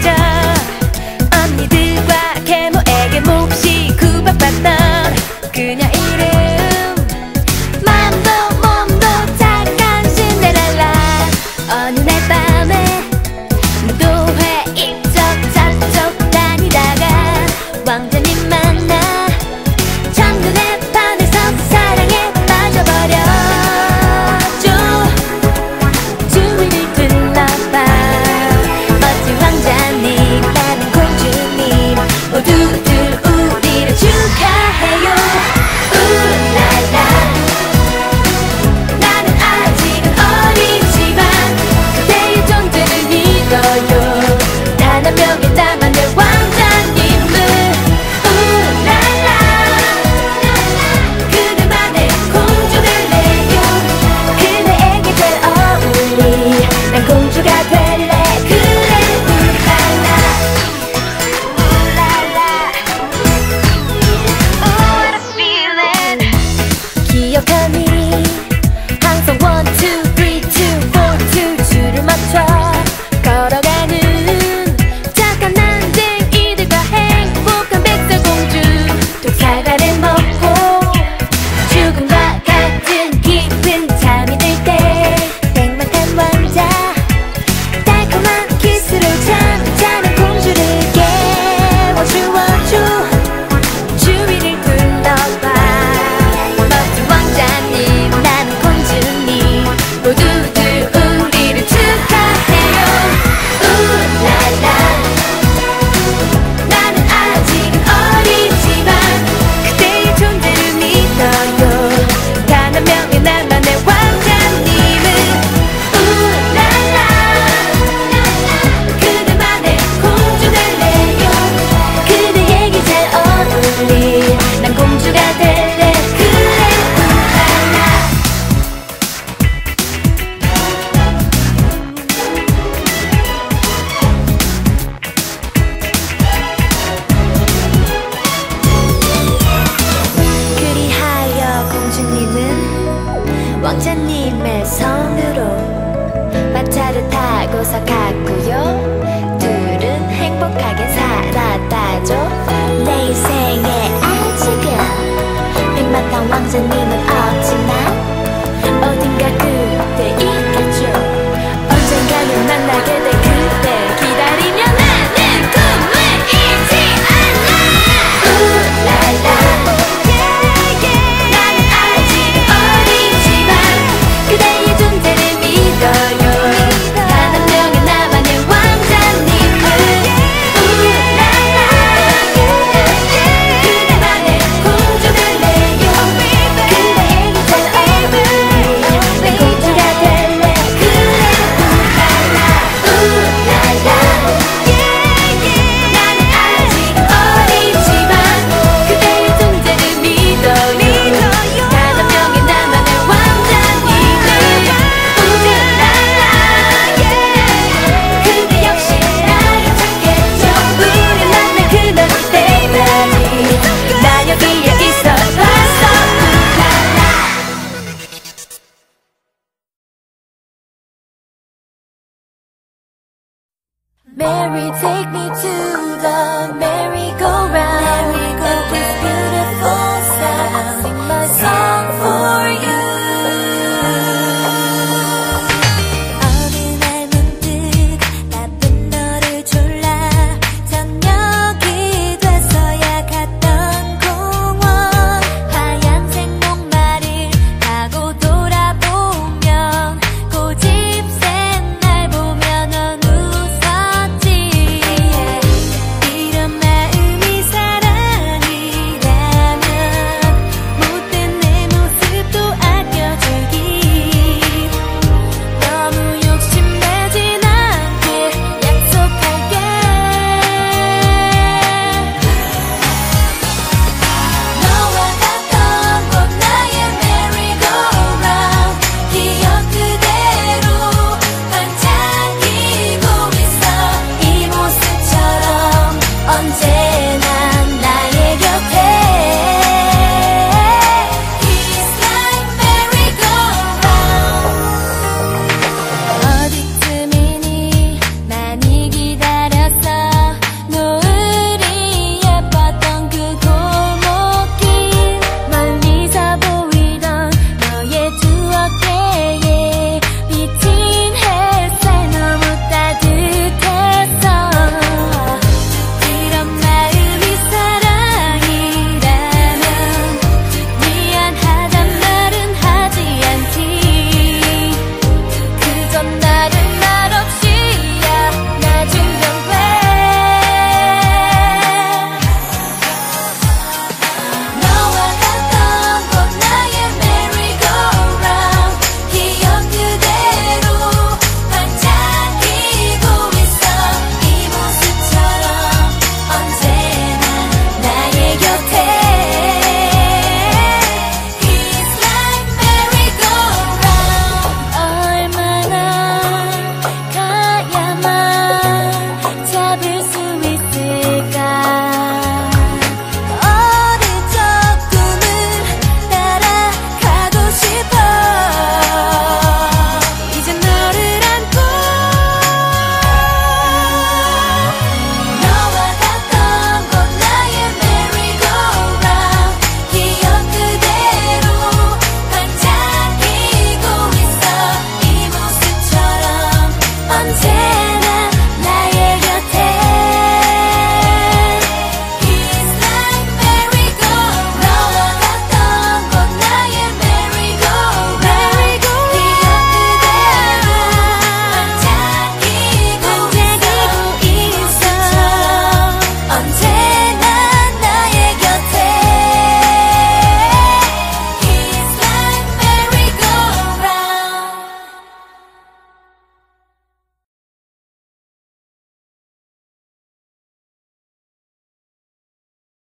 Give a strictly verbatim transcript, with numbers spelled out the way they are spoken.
펼쳐 언니들과 계모에게 몹시 구박받던 그녀 이름 맘도 몸도 착한 신데렐라. 어느 날 밤에 무도회 이쪽저쪽 다니다가 왕자님 만나 첫눈에 반해서 사랑에 빠져버렸죠. 주위를 둘러봐 멋진 왕자님 나는 공주님 모두들 우리를 축하해요. 우랄라 나는 아직은 어리지만 그대의 존재를 믿어요. 단 한 명의 나만의 왕자님은 우랄라 그대만의 공주 될래요. 그대에게 잘 어울리 난 공주가 될래. 그래 우랄라 우랄라 Oh what a feeling. 기억하니 항상 one two three two four two 줄을 맞춰 걸어가는 착한 난쟁이들과 행복한 백설공주. 독사과를 먹고 죽음과 같은 깊은 잠이 들 때 백만탄 왕자 달콤한 키스로 잠자는 공주를 깨워주어줘. 주위를 둘러봐 멋진 왕자님 나는 공주님 모두들 우리를 축하해요. 우랄라 나는 아직은 어리지만 그대의 존재를 믿어요. 단 한 명의 나만의 왕자님은 우랄라 그대만의 공주 될래요. 그대에게 잘 어울리 난 공주가 될래. 그래 우랄라 그리하여 공주님은 왕자님의 성으로 마차를 타고서 갔고요. 둘은 행복하게 살았다죠. 내 인생에 아직은 백마탄 왕자님은 없지만 어딘가 그대 있겠죠. 언젠가는 만나게 될 그대 기다리며 나는 꿈을 잃지 않아. 우랄라 나는 아직 어리지만 그대의 존재를 믿어요. 단 한 명의 나만의 왕자님은 우랄라 그대만의 공주 될래요. 그대에게 잘 어울리 난 공주가 될래. 그래 우랄라 우랄라 나는 아직 어리지만 그대의 존재를 믿어요. 단 한 명의 나만의 왕자님은 우랄라 그대 역시 나를 찾겠죠. 우리 만날 그날 때까지 나 여기에 있어봤어. 우랄라 Mary take me to the merry-go-round.